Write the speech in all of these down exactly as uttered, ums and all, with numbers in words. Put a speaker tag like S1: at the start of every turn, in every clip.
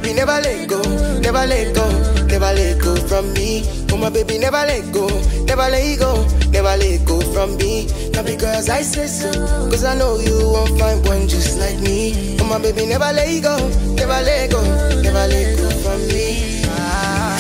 S1: baby never let go, never let go, never let go from me. Oh my baby never let go, never let go, never let go from me. Not because I say so, cause I know you won't find one just like me. Oh my baby never let go, never let go, never let go from me. Ah.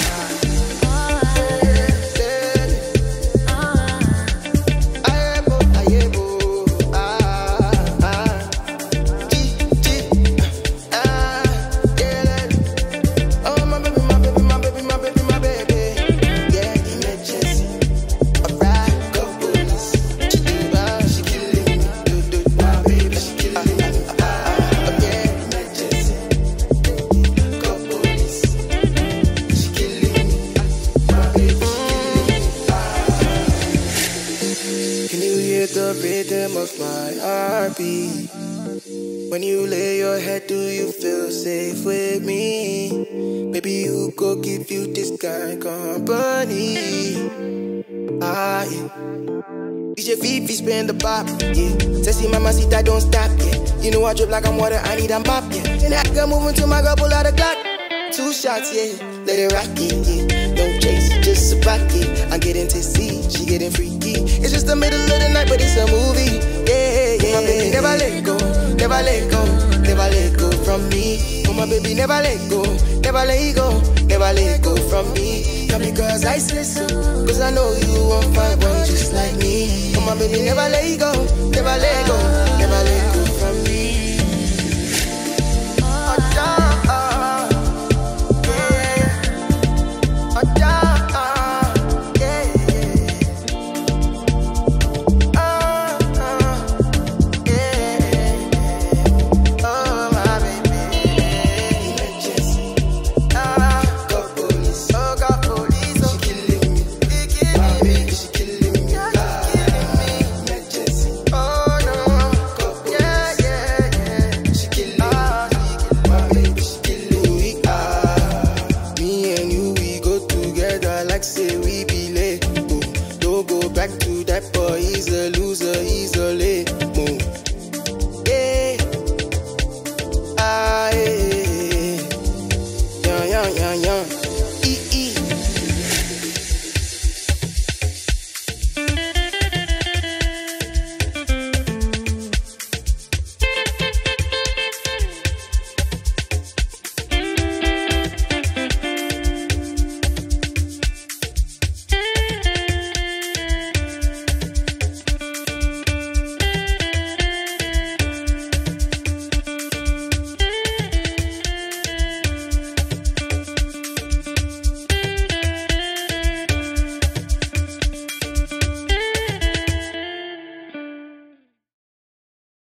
S1: When you lay your head, do you feel safe with me? Maybe you go give you this kind of company. Ah, yeah. D J FiiFii spin the pop, yeah. Sexy mamacita, don't stop, yeah. You know I drip like I'm water, I need a mop, yeah. And I can move into my girl, pull out a Glock. Two shots, yeah. Let it rock it, yeah. No chase, just a rocket. I'm getting tipsy, she getting freaky. It's just the middle of the night, but it's a movie. Yeah, yeah. My baby never let go, never let go, never let go from me. Oh my baby never let go, never let go, never let go from me. Not because I say so, cause I know you won't find one just like me. Oh my baby never let go, never let go, never let go from me. Say we be late, oh, don't go back to that boy, he's a